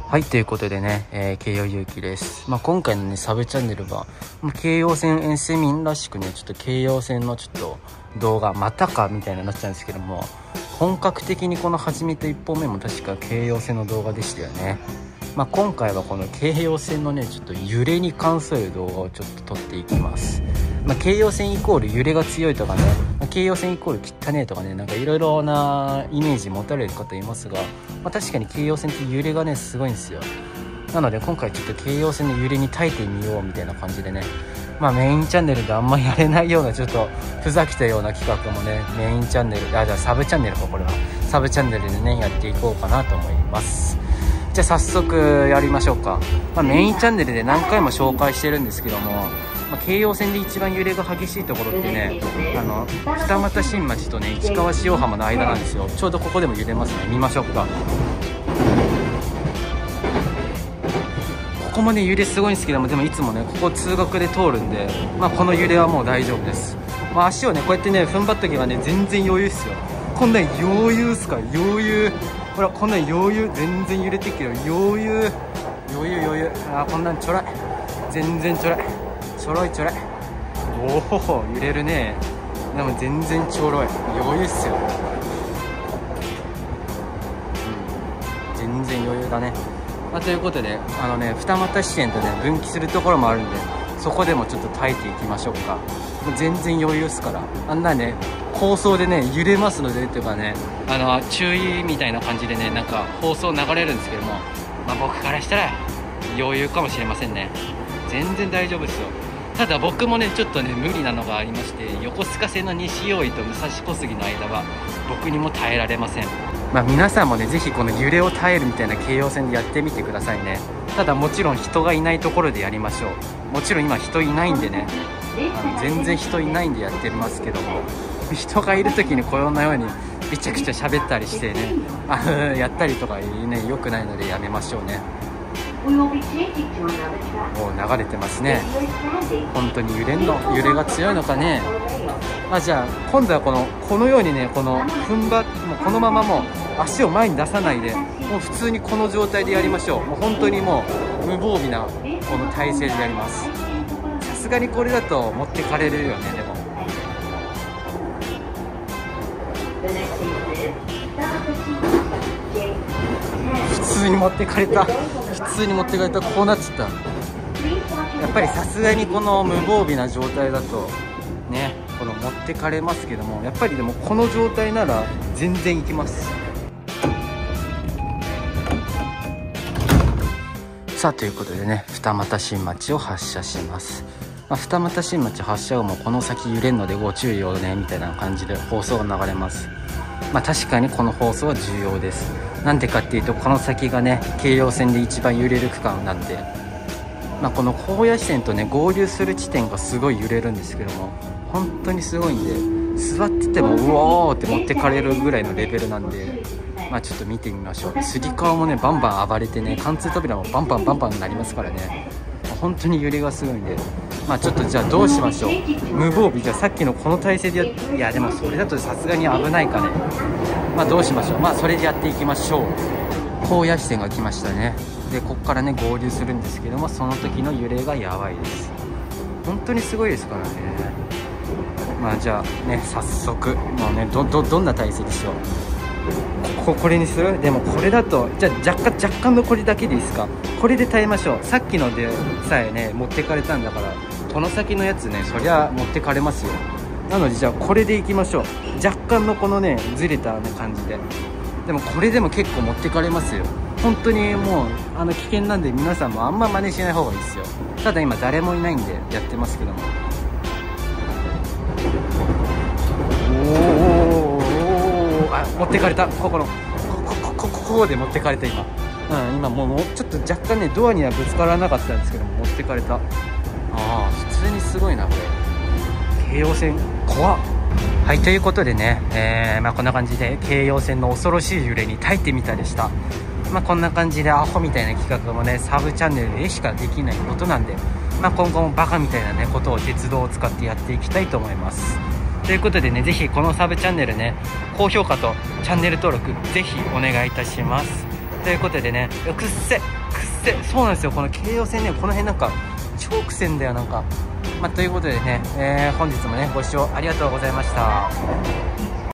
はい、ということでね、京葉祐希です。今回のね、サブチャンネルは、京葉線沿線民らしくね、ちょっと京葉線のちょっと動画、またかみたいになっちゃうんですけども、本格的にこの始めた1本目も確か京葉線の動画でしたよね。今回はこの京葉線のね、ちょっと揺れに関する動画をちょっと撮っていきます。京葉線イコール揺れが強いとかね、京葉線イコール汚ねえとかね、なんかいろいろなイメージ持たれる方いますが、確かに京葉線って揺れがねすごいんですよ。なので今回ちょっと京葉線の揺れに耐えてみようみたいな感じでね、メインチャンネルであんまやれないようなちょっとふざけたような企画もね、メインチャンネル、じゃあサブチャンネルか、これはサブチャンネルでねやっていこうかなと思います。じゃあ早速やりましょうか。メインチャンネルで何回も紹介してるんですけども、京葉線で一番揺れが激しいところってね、二俣新町とね市川塩浜の間なんですよ。ちょうどここでも揺れますね。見ましょうか。ここもね揺れすごいんですけども、でもいつもねここ通学で通るんで、この揺れはもう大丈夫です。足をねこうやってね踏ん張っとけばね全然余裕っすよ。こんなん余裕っすか、余裕。ほらこんなん余裕、全然揺れてるけど余裕。こんなんちょろい、全然ちょろい、ちょろい。おお揺れるね。でも全然ちょろい、余裕っすよ。全然余裕だね。ということで二俣支線とね分岐するところもあるんで、そこでもちょっと耐えていきましょうか。もう全然余裕っすから。あんなね放送でね揺れますのでっていうかね、注意みたいな感じでねなんか放送流れるんですけども、僕からしたら余裕かもしれませんね。全然大丈夫ですよ。ただ僕もねちょっとね無理なのがありまして、横須賀線の西大井と武蔵小杉の間は僕にも耐えられません。皆さんもねぜひこの揺れを耐えるみたいな京葉線でやってみてくださいね。ただもちろん人がいないところでやりましょう。もちろん今人いないんでね、全然人いないんでやってますけども、人がいる時にこのようにめちゃくちゃ喋ったりしてねやったりとかね良くないのでやめましょうね。もう流れてますね。本当に揺れが強いのかね。じゃあ今度はこのようにねもうこのままもう足を前に出さないで、もう普通にこの状態でやりましょう。もう本当にもう無防備なこの体勢でやります。さすがにこれだと持ってかれるよね。でも普通に持ってかれた、こうなっちゃった。やっぱりさすがにこの無防備な状態だとね持ってかれますけども、やっぱりでもこの状態なら全然いきます。さあということでね、二俣新町を発車します。二俣新町発車後もこの先揺れるのでご注意をねみたいな感じで放送が流れます。確かにこの放送は重要です。なんでかっていうと、この先がね京葉線で一番揺れる区間なんで、この高野支線とね合流する地点がすごい揺れるんですけども、本当にすごいんで、座っててもうおーって持ってかれるぐらいのレベルなんで、ちょっと見てみましょう。つり革もねバンバン暴れてね、貫通扉もバンバンになりますからね、本当に揺れがすごいんで、ちょっとじゃあどうしましょう。無防備、じゃあさっきのこの体勢でいやでもそれだとさすがに危ないかね。どうしましょう。それでやっていきましょう。高野支線が来ましたね。でここからね合流するんですけども、その時の揺れがやばいです。本当にすごいですからね。じゃあね早速もうねどんな体勢でしょう。これにする。でもこれだとじゃあ若干のこれだけでいいですか。これで耐えましょう。さっきのでさえね持ってかれたんだから、この先のやつねそりゃ持ってかれますよ。なのでじゃあこれでいきましょう。若干のこのねずれた感じで。でもこれでも結構持ってかれますよ。本当にもう危険なんで、皆さんもあんま真似しない方がいいですよ。ただ今誰もいないんでやってますけども、持ってかれた。ここで持ってかれた今。今もうちょっと若干ねドアにはぶつからなかったんですけども、持ってかれた。普通にすごいなこれ。京葉線怖っ。はい、ということでね、こんな感じで京葉線の恐ろしい揺れに耐えてみたでした。こんな感じでアホみたいな企画もねサブチャンネルでしかできないことなんで、今後もバカみたいなねことを鉄道を使ってやっていきたいと思います。ということでね、ぜひこのサブチャンネルね高評価とチャンネル登録ぜひお願いいたします。 ということでね、くっせそうなんですよ、この京葉線ね、この辺なんか超くせんだよなんか。ということでね、本日もねご視聴ありがとうございました。